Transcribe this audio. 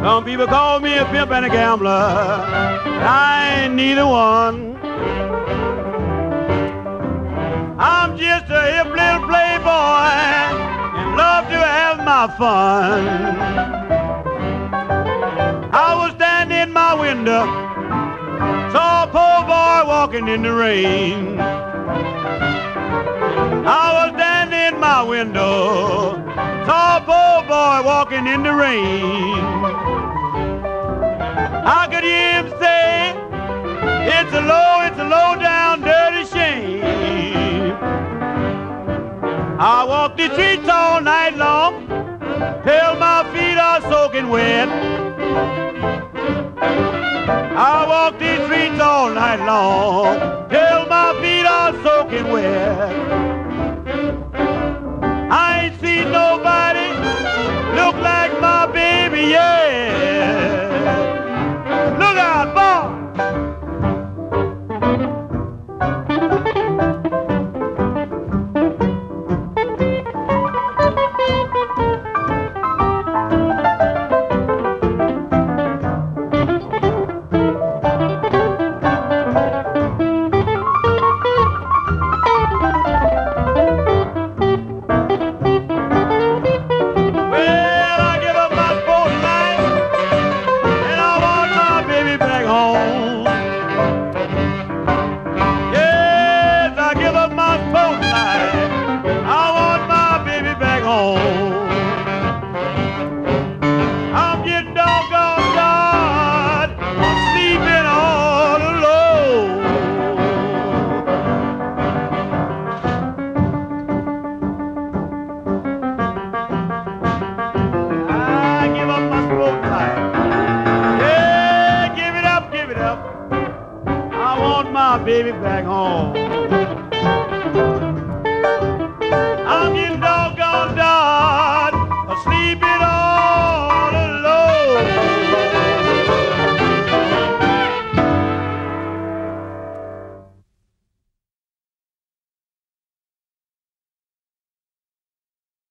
Some people call me a pimp and a gambler. I ain't neither one. I'm just a hip little playboy and love to have my fun. I was standing in my window, saw a poor boy walking in the rain. I was standing in my window, saw a poor boy walking in the rain. I could hear him say, it's a low down dirty shame. I walk the streets all night long till my feet are soaking wet. I walk these streets all night long till my feet are soaking wet. I ain't seen nobody look like my baby yet. Look out, boy! I'm getting doggone tired of sleeping all alone. I give up my smoke life. Yeah, give it up, give it up. I want my baby back home. I'm getting doggone tired.